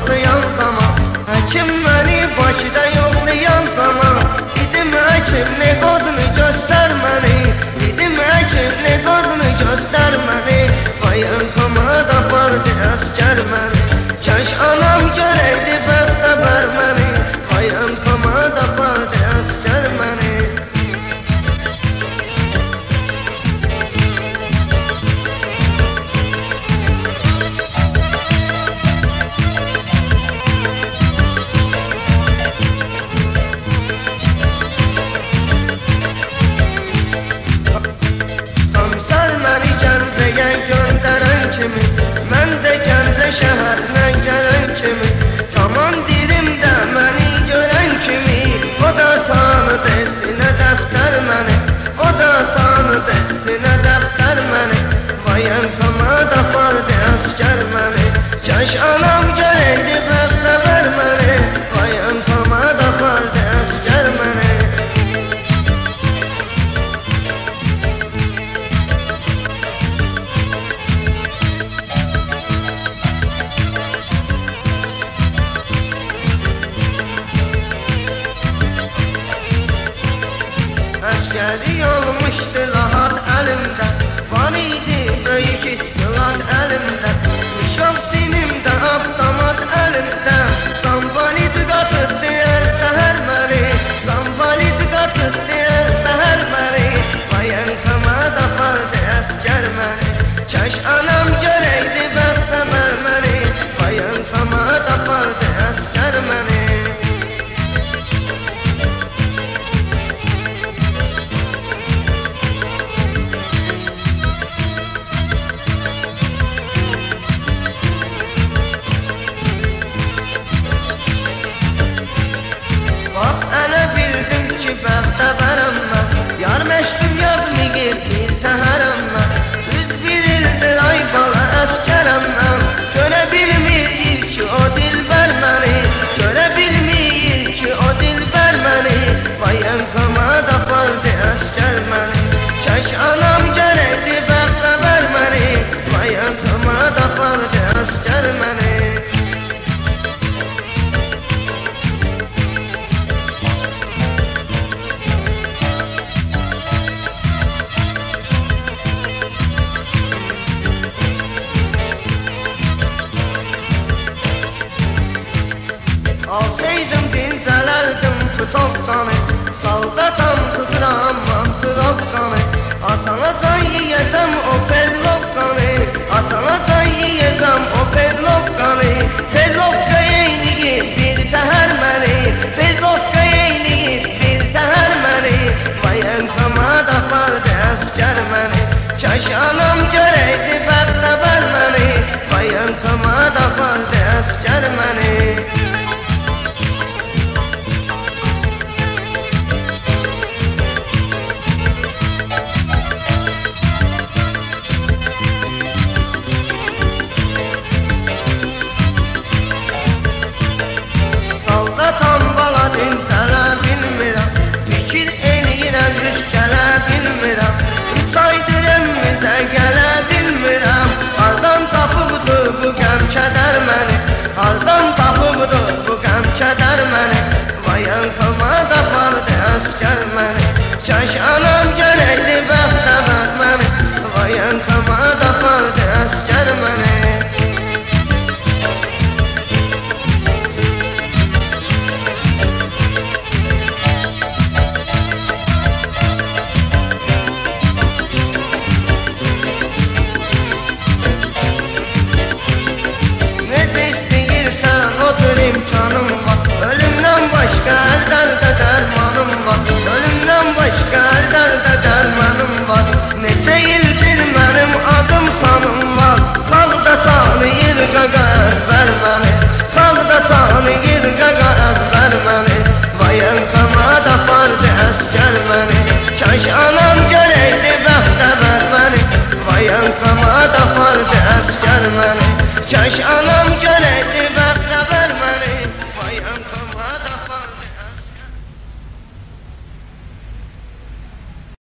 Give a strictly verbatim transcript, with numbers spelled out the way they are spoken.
yoxlayan zaman, həkim məni Bakıda yoxlayan zaman, dedim həkim ne qodunu göstər məni, dedim həkim ne qodunu göstər məni, bayantamad apardı əskər məni, kaş anam görəydi bəxtəbər məni, bayantamad apardı əskər məni. Mən də Gəncə şəhərinə gələn kimi, komandirimdə məni görən kimi, o da tanıdı sinə dəftər məni, o da tanıdı sinə dəftər məni, bayantamad apardı əskər məni, kaş anam görəydi bəxtəbər məni, bayantamad apardı əskər məni. Əskəri olmuşdu rahat əlimdə, var idi böyük istilat əlimdə, nişan sinimdə, avtomat əlimdə, zambalit qaçırdı hər səhər məni, zambalit qaçırdı hər səhər məni, bayantamad apardı əskər məni, kaş anam görəydi bəxtəbər məni, bayantamad apardı əskər məni. Bəxtəbərəm mən, yar məktub yazmayıb bir təhərəm mən, düz bir ildir ay bala əskərəm mən, görə bilməyir ki o dilbər məni, görə bilməyir ki o dilbər məni, bayantamad apardı əskər məni, kaş anam görəydi bəxtəbər məni, bayantamad apardı əskər məni. Alsaydım dincələrdim tutovkanı, saldatam tuturam mantırovkanı, atana can yiyəcəm o perlovkanı, atana can yiyəcəm o perlovkanı, perlovka eyniyib bir təhər məni, perlovka eyniyib bir təhər məni, bayantamad apardı əskər məni, kaş anam görəydi bəxtəbər məni, bayantamad apardı əskər məni. Saldatam bala dincələ bilmirəm, fikir eləyirəm rüşkələ bilmirəm, üç aydır əmmizə gələ bilmirəm, hardan tapıbdı bu qəm kədər məni, hardan tapıbdı bu qəm kədər məni, bayantamad apardı əskər məni, kaş anam görəydi bəxtəbər məni, bayantamad apardı əskər məni. İmkanım var, ölümdən başqa əllərdə dərmanım var, ölümdən başqa əllərdə dərmanım var, neçə ildir mənim adım sanım var, sağda tanıyır qaqa əzbər məni, sağda tanıyır qaqa əzbər məni, bayantamad apardı əskər məni, kaş anam görəydi bəxtəbər məni, bayantamad apardı əskər məni, kaş anam görəydi